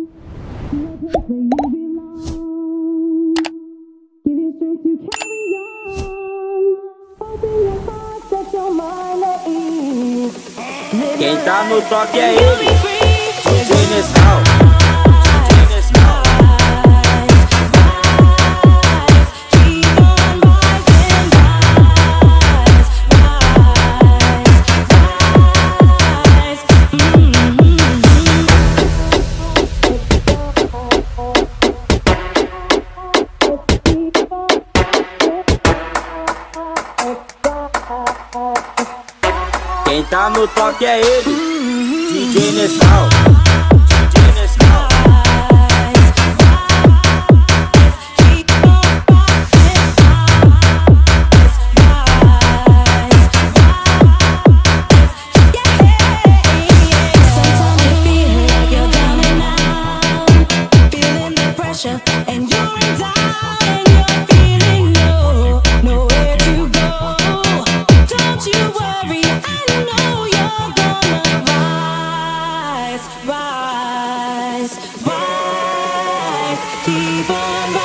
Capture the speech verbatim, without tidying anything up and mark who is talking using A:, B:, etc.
A: place where you belong. Give you strength to carry on. Open your heart, set your mind at ease. Live
B: Quem
A: your
B: tá no
A: life
B: toque é
A: and you'll be
B: ele,
A: free.
B: D J Nescau. Quem tá no toque é ele, D J Nescau. D J Nescau.
A: Sometimes you feel like you're down and out, feeling the pressure, and you're in doubt, and you're feeling low, nowhere to go. Don't you worry, I know you're gonna rise, rise, rise. Keep on rising.